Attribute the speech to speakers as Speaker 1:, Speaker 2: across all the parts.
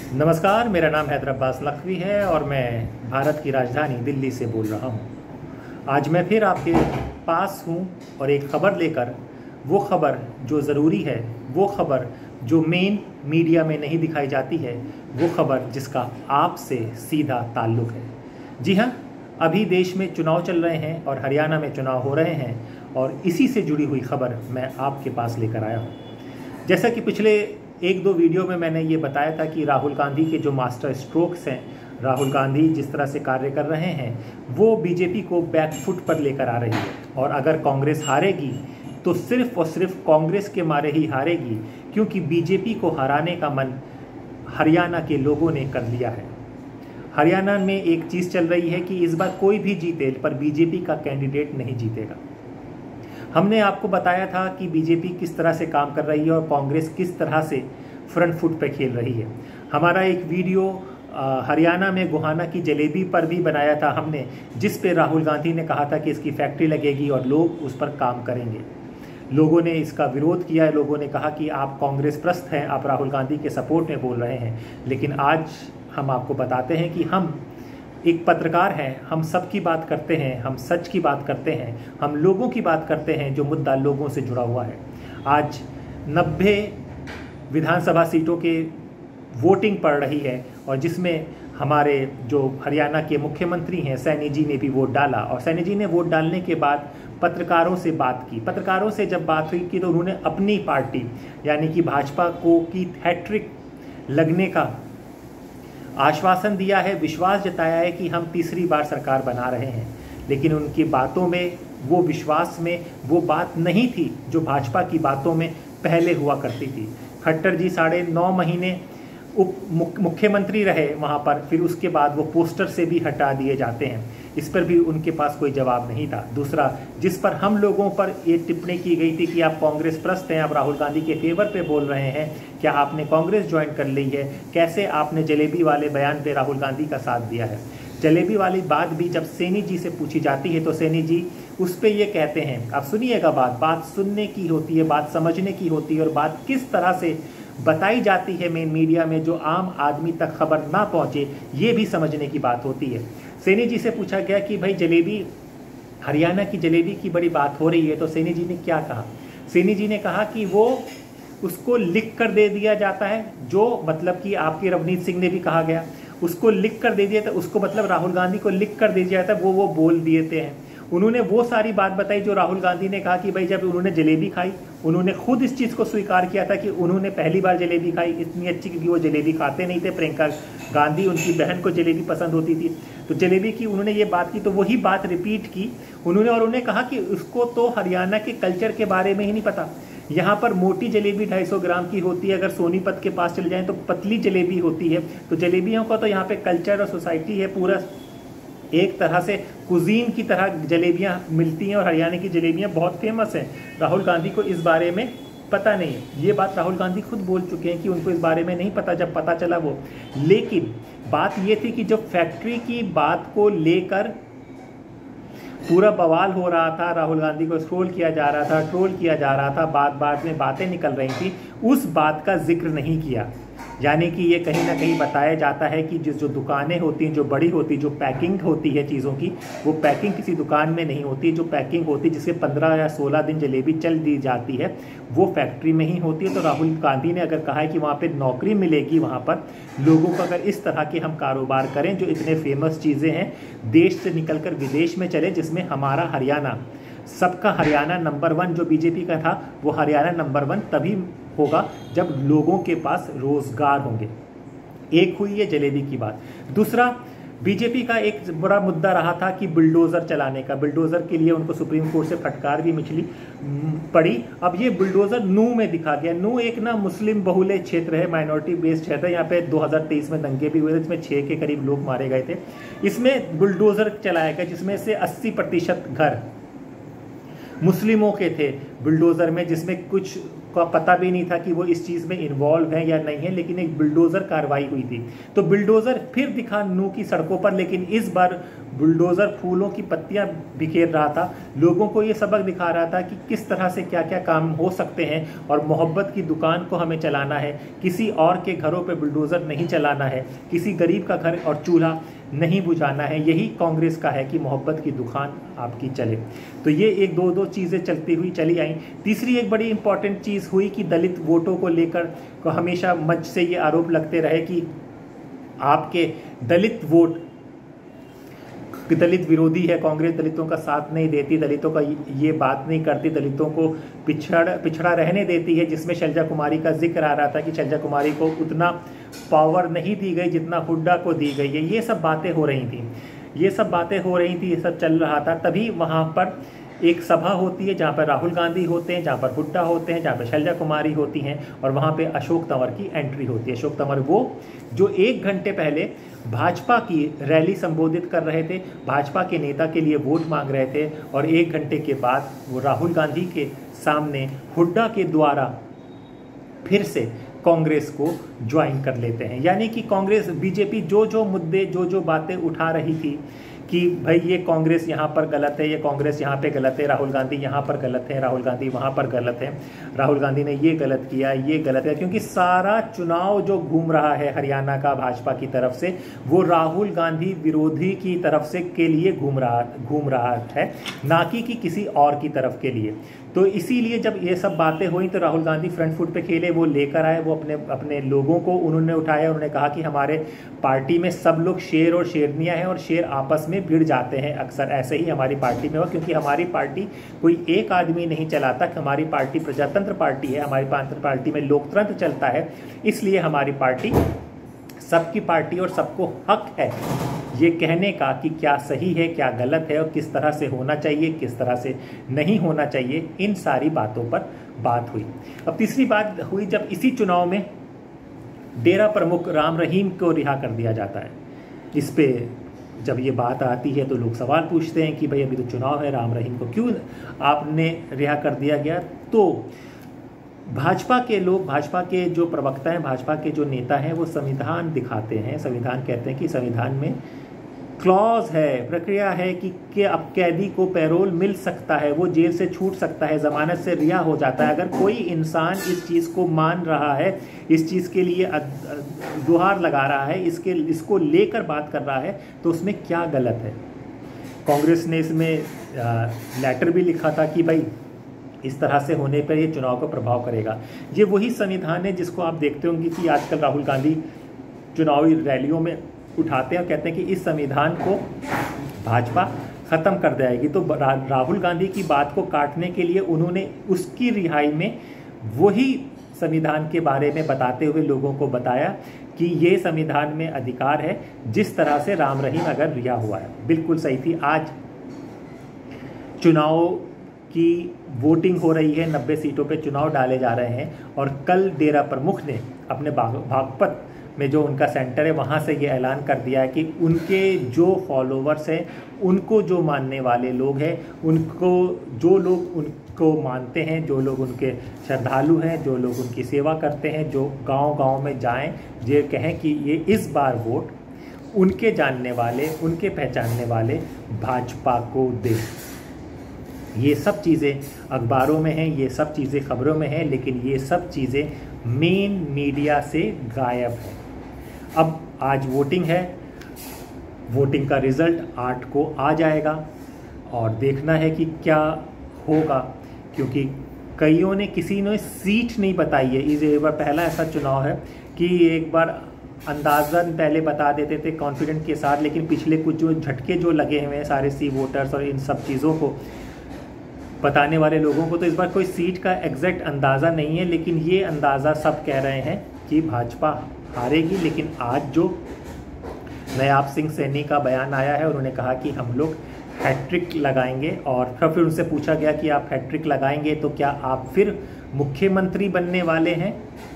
Speaker 1: नमस्कार, मेरा नाम हैदर अब्बास लखवी है और मैं भारत की राजधानी दिल्ली से बोल रहा हूँ। आज मैं फिर आपके पास हूँ और एक ख़बर लेकर, वो ख़बर जो ज़रूरी है, वो ख़बर जो मेन मीडिया में नहीं दिखाई जाती है, वो ख़बर जिसका आपसे सीधा ताल्लुक़ है। जी हाँ, अभी देश में चुनाव चल रहे हैं और हरियाणा में चुनाव हो रहे हैं और इसी से जुड़ी हुई ख़बर मैं आपके पास लेकर आया हूँ। जैसा कि पिछले एक दो वीडियो में मैंने ये बताया था कि राहुल गांधी के जो मास्टर स्ट्रोक्स हैं, राहुल गांधी जिस तरह से कार्य कर रहे हैं, वो बीजेपी को बैकफुट पर लेकर आ रही है और अगर कांग्रेस हारेगी तो सिर्फ और सिर्फ कांग्रेस के मारे ही हारेगी, क्योंकि बीजेपी को हराने का मन हरियाणा के लोगों ने कर लिया है। हरियाणा में एक चीज़ चल रही है कि इस बार कोई भी जीते पर बीजेपी का कैंडिडेट नहीं जीतेगा। हमने आपको बताया था कि बीजेपी किस तरह से काम कर रही है और कांग्रेस किस तरह से फ्रंट फुट पे खेल रही है। हमारा एक वीडियो हरियाणा में गोहाना की जलेबी पर भी बनाया था हमने, जिस पे राहुल गांधी ने कहा था कि इसकी फैक्ट्री लगेगी और लोग उस पर काम करेंगे। लोगों ने इसका विरोध किया है, लोगों ने कहा कि आप कांग्रेस प्रस्त हैं, आप राहुल गांधी के सपोर्ट में बोल रहे हैं। लेकिन आज हम आपको बताते हैं कि हम एक पत्रकार हैं, हम सबकी बात करते हैं, हम सच की बात करते हैं, हम लोगों की बात करते हैं जो मुद्दा लोगों से जुड़ा हुआ है। आज 90 विधानसभा सीटों के वोटिंग पड़ रही है और जिसमें हमारे जो हरियाणा के मुख्यमंत्री हैं सैनी जी ने भी वोट डाला और सैनी जी ने वोट डालने के बाद पत्रकारों से बात की। पत्रकारों से जब बात हुई कि तो उन्होंने अपनी पार्टी यानी कि भाजपा को की हैट्रिक लगने का आश्वासन दिया है, विश्वास जताया है कि हम तीसरी बार सरकार बना रहे हैं। लेकिन उनकी बातों में, वो विश्वास में वो बात नहीं थी जो भाजपा की बातों में पहले हुआ करती थी। खट्टर जी 9.5 महीने मुख्यमंत्री रहे वहाँ पर, फिर उसके बाद वो पोस्टर से भी हटा दिए जाते हैं। इस पर भी उनके पास कोई जवाब नहीं था। दूसरा, जिस पर हम लोगों पर ये टिप्पणी की गई थी कि आप कांग्रेस प्रस्त हैं, आप राहुल गांधी के फेवर पे बोल रहे हैं, क्या आपने कांग्रेस ज्वाइन कर ली है, कैसे आपने जलेबी वाले बयान पे राहुल गांधी का साथ दिया है। जलेबी वाली बात भी जब सैनी जी से पूछी जाती है तो सैनी जी उस पर ये कहते हैं, आप सुनिएगा, बात सुनने की होती है, बात समझने की होती है और बात किस तरह से बताई जाती है मेन मीडिया में जो आम आदमी तक खबर ना पहुंचे, ये भी समझने की बात होती है। सैनी जी से पूछा गया कि भाई जलेबी, हरियाणा की जलेबी की बड़ी बात हो रही है, तो सैनी जी ने क्या कहा। सैनी जी ने कहा कि वो उसको लिख कर दे दिया जाता है, जो मतलब कि आपके रवनीत सिंह ने भी कहा गया, उसको लिख कर दे दिया था, उसको मतलब राहुल गांधी को लिख कर दे दिया जाता है, वो बोल देते हैं। उन्होंने वो सारी बात बताई जो राहुल गांधी ने कहा कि भाई जब उन्होंने जलेबी खाई, उन्होंने खुद इस चीज़ को स्वीकार किया था कि उन्होंने पहली बार जलेबी खाई, इतनी अच्छी, क्योंकि वो जलेबी खाते नहीं थे। प्रियंका गांधी, उनकी बहन को जलेबी पसंद होती थी, तो जलेबी की उन्होंने ये बात की, तो वही बात रिपीट की उन्होंने। और उन्होंने कहा कि उसको तो हरियाणा के कल्चर के बारे में ही नहीं पता। यहाँ पर मोटी जलेबी 250 ग्राम की होती है, अगर सोनीपत के पास चले जाएँ तो पतली जलेबी होती है। तो जलेबियों का तो यहाँ पे कल्चर और सोसाइटी है, पूरा एक तरह से कुजीन की तरह जलेबियाँ मिलती हैं और हरियाणा की जलेबियाँ बहुत फेमस हैं। राहुल गांधी को इस बारे में पता नहीं है, ये बात राहुल गांधी खुद बोल चुके हैं कि उनको इस बारे में नहीं पता, जब पता चला वो। लेकिन बात ये थी कि जो फैक्ट्री की बात को लेकर पूरा बवाल हो रहा था, राहुल गांधी को ट्रोल किया जा रहा था, बात में बातें निकल रही थी, उस बात का जिक्र नहीं किया। यानी कि ये कहीं ना कहीं बताया जाता है कि जो दुकानें होती हैं, जो बड़ी होती, जो पैकिंग होती है चीज़ों की, वो पैकिंग किसी दुकान में नहीं होती। जो पैकिंग होती है जिसके 15 या 16 दिन जलेबी चल दी जाती है, वो फैक्ट्री में ही होती है। तो राहुल गांधी ने अगर कहा है कि वहाँ पे नौकरी मिलेगी, वहाँ पर लोगों को, अगर इस तरह के हम कारोबार करें जो इतने फेमस चीज़ें हैं, देश से निकल कर विदेश में चले, जिसमें हमारा हरियाणा, सबका हरियाणा नंबर 1 जो बीजेपी का था, वो हरियाणा नंबर 1 तभी होगा जब लोगों के पास रोजगार होंगे। एक हुई है जलेबी की बात। दूसरा, बीजेपी का एक बड़ा मुद्दा रहा था कि बुलडोज़र चलाने का। बुलडोज़र के लिए उनको सुप्रीम कोर्ट से फटकार भी पड़ी। अब ये बुलडोज़र नू में दिखा गया। नू एक ना मुस्लिम बहुल क्षेत्र है, माइनॉरिटी बेस्ड क्षेत्र है। यहाँ पे 2023 में दंगे भी हुए थे, इसमें 6 के करीब लोग मारे गए थे। इसमें बुलडोज़र चलाया गया जिसमें से 80% घर मुस्लिमों के थे बुलडोज़र में, जिसमें कुछ का पता भी नहीं था कि वो इस चीज़ में इन्वॉल्व है या नहीं है, लेकिन एक बुलडोज़र कार्रवाई हुई थी। तो बुलडोज़र फिर दिखा नू की सड़कों पर, लेकिन इस बार बुलडोज़र फूलों की पत्तियां बिखेर रहा था, लोगों को ये सबक दिखा रहा था कि किस तरह से क्या क्या काम हो सकते हैं और मोहब्बत की दुकान को हमें चलाना है, किसी और के घरों पे बुलडोज़र नहीं चलाना है, किसी गरीब का घर और चूल्हा नहीं बुझाना है। यही कांग्रेस का है कि मोहब्बत की दुकान आपकी चले। तो ये एक दो चीज़ें चलती हुई चली आई। तीसरी एक बड़ी इंपॉर्टेंट चीज़ हुई कि दलित वोटों को लेकर को हमेशा मंच से ये आरोप लगते रहे कि आपके दलित वोट, दलित विरोधी है कांग्रेस, दलितों का साथ नहीं देती, दलितों का ये बात नहीं करती, दलितों को पिछड़ा रहने देती है, जिसमें शैलजा कुमारी का जिक्र आ रहा था कि शैलजा कुमारी को उतना पावर नहीं दी गई जितना हुड्डा को दी गई है। ये सब बातें हो रही थी, ये सब चल रहा था। तभी वहाँ पर एक सभा होती है जहाँ पर राहुल गांधी होते हैं, जहाँ पर हुड्डा होते हैं, जहाँ पर शैलजा कुमारी होती हैं और वहाँ पे अशोक तंवर की एंट्री होती है। अशोक तंवर वो जो 1 घंटे पहले भाजपा की रैली संबोधित कर रहे थे, भाजपा के नेता के लिए वोट मांग रहे थे, और 1 घंटे के बाद वो राहुल गांधी के सामने हुड्डा के द्वारा फिर से कांग्रेस को ज्वाइन कर लेते हैं। यानी कि कांग्रेस, बीजेपी जो मुद्दे जो बातें उठा रही थी कि भाई ये कांग्रेस यहाँ पर गलत है, ये कांग्रेस यहाँ पे गलत है, राहुल गांधी यहाँ पर गलत है, राहुल गांधी वहाँ पर गलत है, राहुल गांधी ने ये गलत किया, ये गलत है, क्योंकि सारा चुनाव जो घूम रहा है हरियाणा का भाजपा की तरफ से, वो राहुल गांधी विरोधी की तरफ से के लिए घूम रहा है, ना कि किसी और की तरफ के लिए। तो इसीलिए जब ये सब बातें हुई तो राहुल गांधी फ्रंट फुट पे खेले, वो लेकर आए, वो अपने लोगों को उन्होंने उठाया। उन्होंने कहा कि हमारे पार्टी में सब लोग शेर और शेरनियाँ हैं और शेर आपस में भिड़ जाते हैं, अक्सर ऐसे ही हमारी पार्टी में हुआ, क्योंकि हमारी पार्टी कोई एक आदमी नहीं चलाता, हमारी पार्टी प्रजातंत्र पार्टी है, हमारी पार्टी में लोकतंत्र चलता है, इसलिए हमारी पार्टी सबकी पार्टी और सबको हक है ये कहने का कि क्या सही है, क्या गलत है और किस तरह से होना चाहिए, किस तरह से नहीं होना चाहिए। इन सारी बातों पर बात हुई। अब तीसरी बात हुई जब इसी चुनाव में डेरा प्रमुख राम रहीम को रिहा कर दिया जाता है। इस पे जब ये बात आती है तो लोग सवाल पूछते हैं कि भाई अभी तो चुनाव है, राम रहीम को क्यों आपने रिहा कर दिया गया। तो भाजपा के लोग, भाजपा के जो प्रवक्ता हैं, भाजपा के जो नेता हैं, वो संविधान दिखाते हैं, संविधान कहते हैं कि संविधान में क्लॉज है, प्रक्रिया है कि अब कैदी को पैरोल मिल सकता है, वो जेल से छूट सकता है, जमानत से रिहा हो जाता है। अगर कोई इंसान इस चीज़ को मान रहा है, इस चीज़ के लिए गुहार लगा रहा है, इसको लेकर बात कर रहा है, तो उसमें क्या गलत है। कांग्रेस ने इसमें लेटर भी लिखा था कि भाई इस तरह से होने पर ये चुनाव को प्रभाव करेगा। ये वही संविधान है जिसको आप देखते होंगे कि आजकल राहुल गांधी चुनावी रैलियों में उठाते हैं और कहते हैं कि इस संविधान को भाजपा ख़त्म कर देगी। तो राहुल गांधी की बात को काटने के लिए उन्होंने उसकी रिहाई में वही संविधान के बारे में बताते हुए लोगों को बताया कि ये संविधान में अधिकार है, जिस तरह से राम रहीम अगर रिहा हुआ है। बिल्कुल सही थी। आज चुनाव की वोटिंग हो रही है, 90 सीटों पे चुनाव डाले जा रहे हैं और कल डेरा प्रमुख ने अपने बागपत में जो उनका सेंटर है वहाँ से ये ऐलान कर दिया है कि उनके जो फॉलोवर्स हैं, उनको जो मानने वाले लोग हैं, उनको जो लोग उनको मानते हैं, जो लोग उनके श्रद्धालु हैं, जो लोग उनकी सेवा करते हैं, जो गांव-गांव में जाएं, ये कहें कि ये इस बार वोट उनके जानने वाले, उनके पहचानने वाले भाजपा को दें। ये सब चीज़ें अखबारों में हैं, ये सब चीज़ें खबरों में हैं, लेकिन ये सब चीज़ें मेन मीडिया से गायब हैं। अब आज वोटिंग है, वोटिंग का रिज़ल्ट 8 को आ जाएगा और देखना है कि क्या होगा, क्योंकि कईयों ने, किसी ने सीट नहीं बताई है। इस बार पहला ऐसा चुनाव है कि एक बार अंदाज़न पहले बता देते थे कॉन्फिडेंट के साथ, लेकिन पिछले कुछ जो झटके जो लगे हुए हैं सारे सी वोटर्स और इन सब चीज़ों को बताने वाले लोगों को, तो इस बार कोई सीट का एग्जैक्ट अंदाज़ा नहीं है। लेकिन ये अंदाज़ा सब कह रहे हैं कि भाजपा हारेगी। लेकिन आज जो नायाब सिंह सैनी का बयान आया है, उन्होंने कहा कि हम लोग हैट्रिक लगाएंगे, और फिर उनसे पूछा गया कि आप हैट्रिक लगाएंगे तो क्या आप फिर मुख्यमंत्री बनने वाले हैं।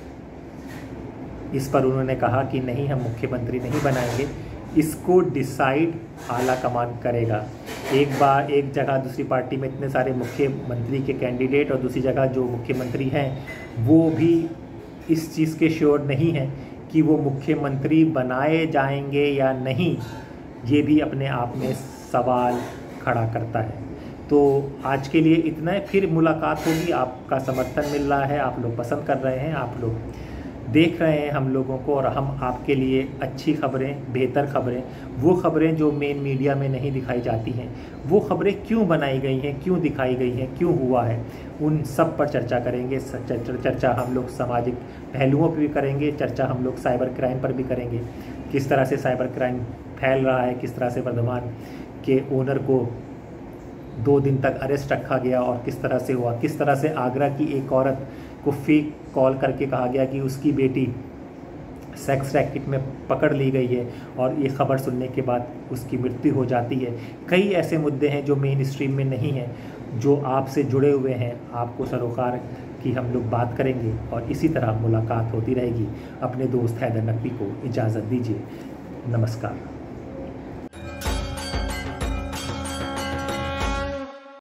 Speaker 1: इस पर उन्होंने कहा कि नहीं, हम मुख्यमंत्री नहीं बनाएंगे, इसको डिसाइड आला कमान करेगा। एक जगह दूसरी पार्टी में इतने सारे मुख्यमंत्री के कैंडिडेट और दूसरी जगह जो मुख्यमंत्री हैं वो भी इस चीज़ के श्योर नहीं हैं कि वो मुख्यमंत्री बनाए जाएंगे या नहीं। ये भी अपने आप में सवाल खड़ा करता है। तो आज के लिए इतना है, फिर मुलाकात होगी। आपका समर्थन मिल रहा है, आप लोग पसंद कर रहे हैं, आप लोग देख रहे हैं हम लोगों को, और हम आपके लिए अच्छी खबरें, बेहतर खबरें, वो खबरें जो मेन मीडिया में नहीं दिखाई जाती हैं, वो खबरें क्यों बनाई गई हैं, क्यों दिखाई गई हैं, क्यों हुआ है, उन सब पर चर्चा करेंगे। चर्चा हम लोग सामाजिक पहलुओं पर भी करेंगे, चर्चा हम लोग साइबर क्राइम पर भी करेंगे। किस तरह से साइबर क्राइम फैल रहा है, किस तरह से वर्धमान के ओनर को 2 दिन तक अरेस्ट रखा गया और किस तरह से हुआ, किस तरह से आगरा की एक औरत को फेक कॉल करके कहा गया कि उसकी बेटी सेक्स रैकेट में पकड़ ली गई है, और ये खबर सुनने के बाद उसकी मृत्यु हो जाती है। कई ऐसे मुद्दे हैं जो मेन स्ट्रीम में नहीं हैं, जो आपसे जुड़े हुए हैं, आपको सरोकार की हम लोग बात करेंगे, और इसी तरह मुलाकात होती रहेगी। अपने दोस्त हैदर नकवी को इजाज़त दीजिए। नमस्कार।